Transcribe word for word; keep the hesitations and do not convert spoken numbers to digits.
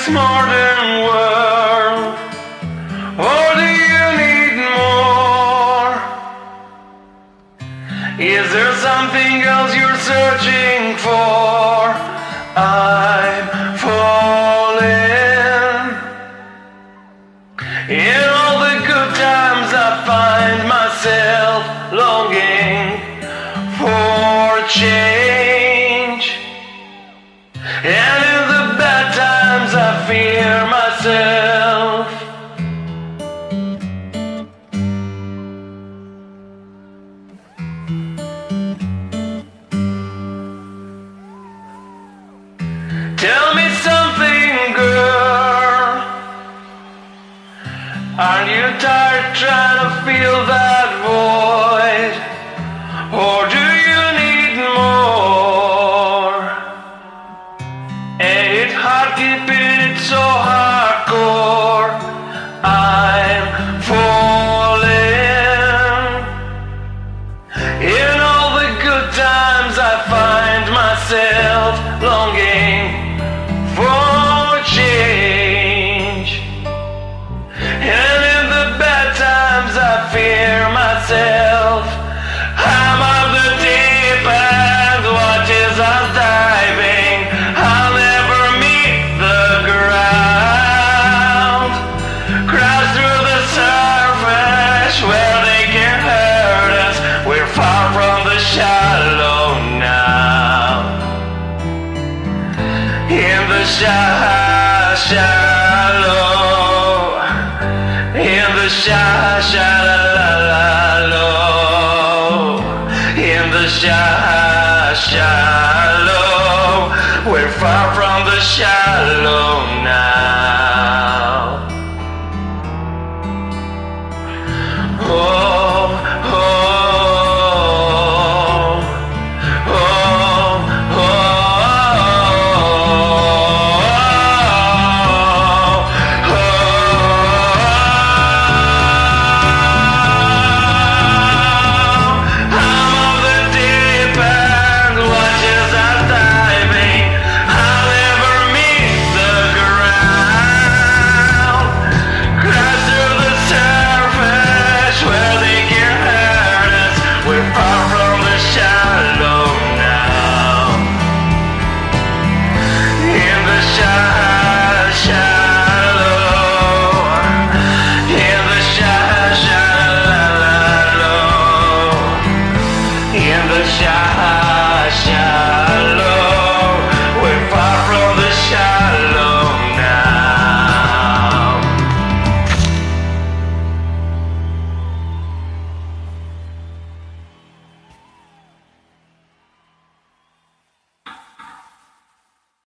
this modern world, or do you need more? Is there something else you're searching for? I'm falling. In all the good times I find myself longing for change, and in the bad times I fear myself. Tell me something, girl. Aren't you tired trying to fill that void? Or do you need more? Ain't it hard keeping it so hardcore? I'm falling. In all the good times I find myself longing for change, and in the bad times I fear myself. I'm of the deep end, watches us diving. I'll never meet the ground. Crash through the surface where they can hurt us. We're far from the shallow now. In the sha shallow, in the sha shallow, in the sha shallow, we're far from the shallow.